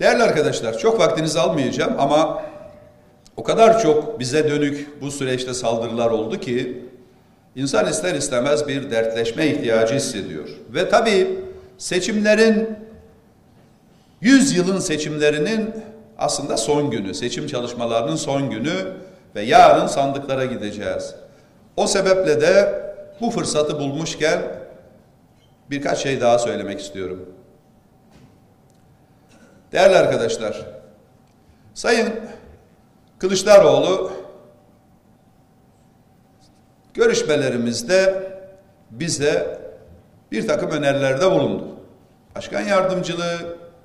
Değerli arkadaşlar, çok vaktinizi almayacağım ama o kadar çok bize dönük bu süreçte saldırılar oldu ki insan ister istemez bir dertleşme ihtiyacı hissediyor. Ve tabii seçimlerin, 100 yılın seçimlerinin aslında son günü, seçim çalışmalarının son günü ve yarın sandıklara gideceğiz. O sebeple de bu fırsatı bulmuşken birkaç şey daha söylemek istiyorum. Değerli arkadaşlar, Sayın Kılıçdaroğlu görüşmelerimizde bize bir takım önerilerde bulundu. Başkan yardımcılığı,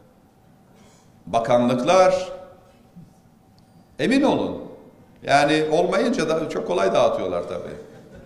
bakanlıklar, emin olun, yani olmayınca da çok kolay dağıtıyorlar tabii.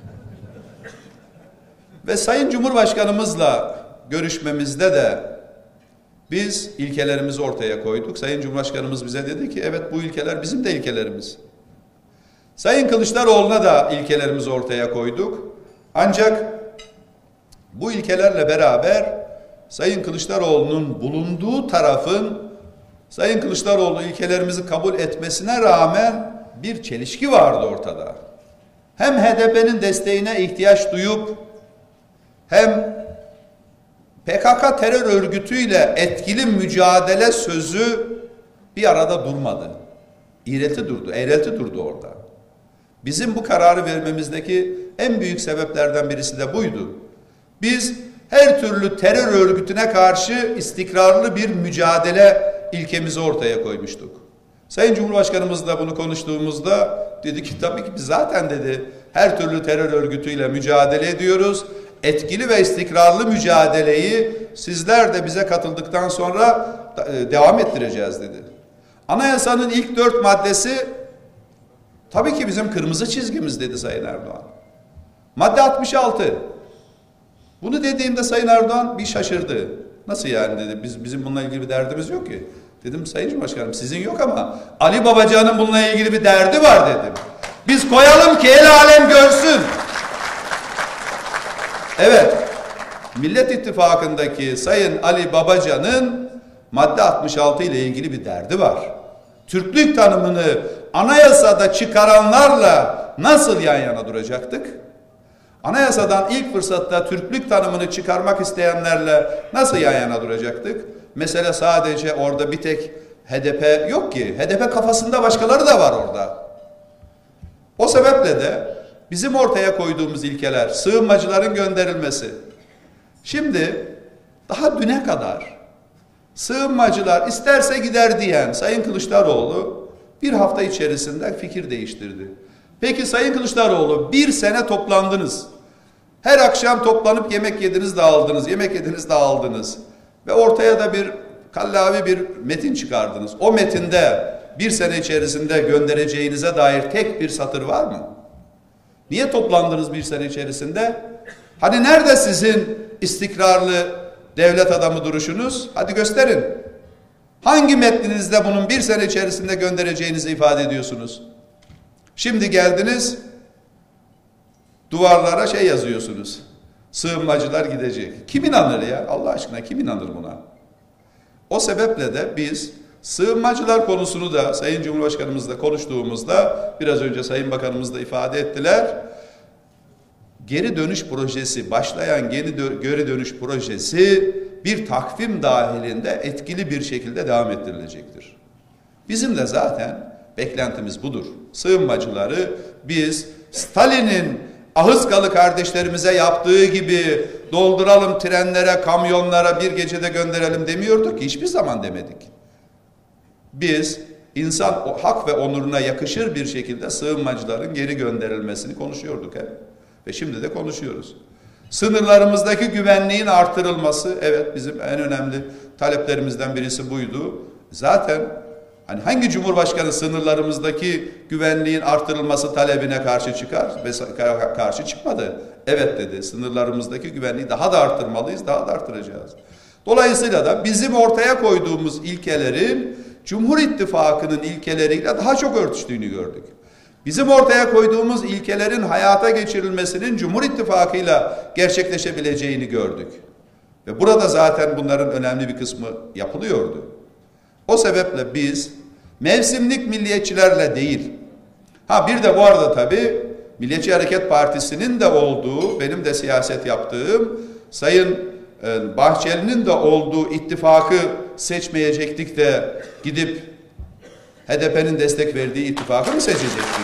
Ve Sayın Cumhurbaşkanımızla görüşmemizde de biz ilkelerimizi ortaya koyduk. Sayın Cumhurbaşkanımız bize dedi ki evet, bu ilkeler bizim de ilkelerimiz. Sayın Kılıçdaroğlu'na da ilkelerimizi ortaya koyduk. Ancak bu ilkelerle beraber Sayın Kılıçdaroğlu'nun bulunduğu tarafın Sayın Kılıçdaroğlu ilkelerimizi kabul etmesine rağmen bir çelişki vardı ortada. Hem HDP'nin desteğine ihtiyaç duyup hem PKK terör örgütüyle etkili mücadele sözü bir arada durmadı. Eğrelti durdu orada. Bizim bu kararı vermemizdeki en büyük sebeplerden birisi de buydu. Biz her türlü terör örgütüne karşı istikrarlı bir mücadele ilkemizi ortaya koymuştuk. Sayın Cumhurbaşkanımızla bunu konuştuğumuzda dedi ki tabii ki biz zaten dedi her türlü terör örgütüyle mücadele ediyoruz. Etkili ve istikrarlı mücadeleyi sizler de bize katıldıktan sonra devam ettireceğiz dedi. Anayasanın ilk 4 maddesi tabii ki bizim kırmızı çizgimiz dedi Sayın Erdoğan. Madde 66. Bunu dediğimde Sayın Erdoğan bir şaşırdı. Nasıl yani dedi, bizim bununla ilgili bir derdimiz yok ki. Dedim Sayın Cumhurbaşkanım sizin yok ama Ali Babacan'ın bununla ilgili bir derdi var dedim. Biz koyalım ki el alem görsün. Evet, Millet İttifakı'ndaki Sayın Ali Babacan'ın madde 66 ile ilgili bir derdi var. Türklük tanımını anayasada çıkaranlarla nasıl yan yana duracaktık? Anayasadan ilk fırsatta Türklük tanımını çıkarmak isteyenlerle nasıl yan yana duracaktık? Mesele sadece orada bir tek HDP yok ki. HDP kafasında başkaları da var orada. O sebeple de bizim ortaya koyduğumuz ilkeler, sığınmacıların gönderilmesi. Şimdi daha düne kadar sığınmacılar isterse gider diyen Sayın Kılıçdaroğlu bir hafta içerisinde fikir değiştirdi. Peki Sayın Kılıçdaroğlu, bir sene toplandınız. Her akşam toplanıp yemek yediniz dağıldınız, yemek yediniz dağıldınız. Ve ortaya da bir kallavi bir metin çıkardınız. O metinde bir sene içerisinde göndereceğinize dair tek bir satır var mı? Niye toplandınız bir sene içerisinde? Hani nerede sizin istikrarlı devlet adamı duruşunuz? Hadi gösterin. Hangi metninizde bunun bir sene içerisinde göndereceğinizi ifade ediyorsunuz? Şimdi geldiniz, duvarlara şey yazıyorsunuz. Sığınmacılar gidecek. Kim inanır ya? Allah aşkına kim inanır buna? O sebeple de biz sığınmacılar konusunu da Sayın Cumhurbaşkanımızla konuştuğumuzda biraz önce Sayın Bakanımız da ifade ettiler. Geri dönüş projesi, başlayan geri dönüş projesi bir takvim dahilinde etkili bir şekilde devam ettirilecektir. Bizim de zaten beklentimiz budur. Sığınmacıları biz Stalin'in Ahıskalı kardeşlerimize yaptığı gibi dolduralım trenlere, kamyonlara bir gecede gönderelim demiyorduk ki, hiçbir zaman demedik. Biz insan hak ve onuruna yakışır bir şekilde sığınmacıların geri gönderilmesini konuşuyorduk hep. Ve şimdi de konuşuyoruz. Sınırlarımızdaki güvenliğin artırılması, evet bizim en önemli taleplerimizden birisi buydu. Zaten hani hangi cumhurbaşkanı sınırlarımızdaki güvenliğin artırılması talebine karşı çıkar ve karşı çıkmadı. Evet dedi, sınırlarımızdaki güvenliği daha da arttırmalıyız, daha da arttıracağız. Dolayısıyla da bizim ortaya koyduğumuz ilkelerin Cumhur İttifakı'nın ilkeleriyle daha çok örtüştüğünü gördük. Bizim ortaya koyduğumuz ilkelerin hayata geçirilmesinin Cumhur İttifakı'yla gerçekleşebileceğini gördük. Ve burada zaten bunların önemli bir kısmı yapılıyordu. O sebeple biz mevsimlik milliyetçilerle değil, bir de bu arada tabii Milliyetçi Hareket Partisi'nin de olduğu, benim de siyaset yaptığım, Sayın Bahçeli'nin de olduğu ittifakı seçmeyecektik de gidip HDP'nin destek verdiği ittifakı mı seçecektik?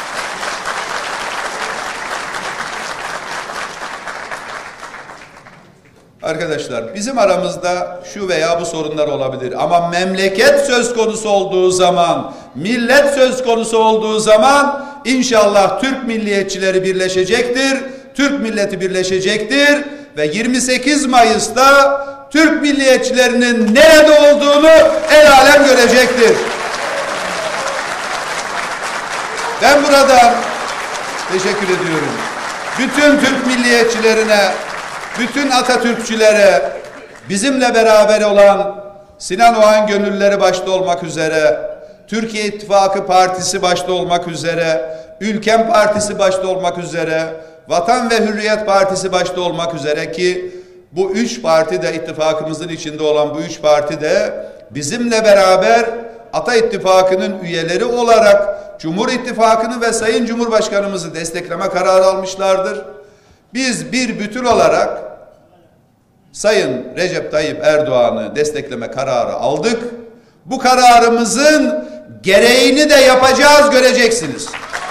Arkadaşlar, bizim aramızda şu veya bu sorunlar olabilir ama memleket söz konusu olduğu zaman, millet söz konusu olduğu zaman inşallah Türk milliyetçileri birleşecektir, Türk milleti birleşecektir ve 28 Mayıs'ta Türk milliyetçilerinin nerede olduğunu el alem görecektir. Ben buradan teşekkür ediyorum. Bütün Türk milliyetçilerine, bütün Atatürkçülere, bizimle beraber olan Sinan Oğan gönüllüleri başta olmak üzere, Türkiye İttifakı Partisi başta olmak üzere, Ülkem Partisi başta olmak üzere, Vatan ve Hürriyet Partisi başta olmak üzere ki bu üç parti de ittifakımızın içinde olan bu üç parti de bizimle beraber Ata İttifakı'nın üyeleri olarak Cumhur İttifakı'nı ve Sayın Cumhurbaşkanımızı destekleme kararı almışlardır. Biz bir bütün olarak Sayın Recep Tayyip Erdoğan'ı destekleme kararı aldık. Bu kararımızın gereğini de yapacağız, göreceksiniz.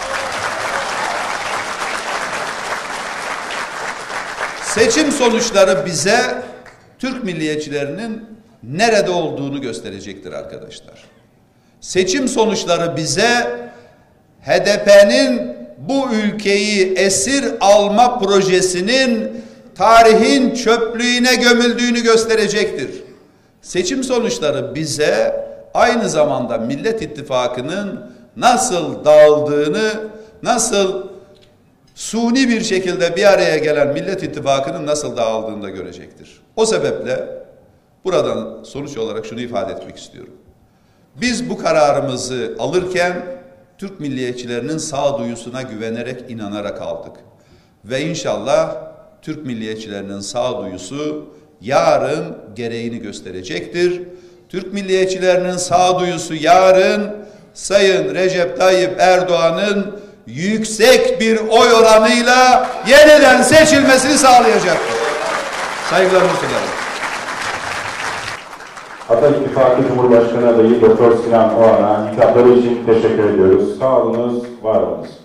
Seçim sonuçları bize Türk milliyetçilerinin nerede olduğunu gösterecektir arkadaşlar. Seçim sonuçları bize HDP'nin bu ülkeyi esir alma projesinin tarihin çöplüğüne gömüldüğünü gösterecektir. Seçim sonuçları bize aynı zamanda Millet İttifakı'nın nasıl dağıldığını, nasıl suni bir şekilde bir araya gelen Millet İttifakı'nın nasıl dağıldığını da görecektir. O sebeple buradan sonuç olarak şunu ifade etmek istiyorum. Biz bu kararımızı alırken Türk milliyetçilerinin sağduyusuna güvenerek, inanarak aldık. Ve inşallah Türk milliyetçilerinin sağduyusu yarın gereğini gösterecektir. Türk milliyetçilerinin sağduyusu yarın Sayın Recep Tayyip Erdoğan'ın yüksek bir oy oranıyla yeniden seçilmesini sağlayacaktır. Saygılarımı sunarım. Ata İttifakı Cumhurbaşkanı adayı Doktor Sinan Oğan'a hitapları için teşekkür ediyoruz. Sağ olunuz, var olunuz.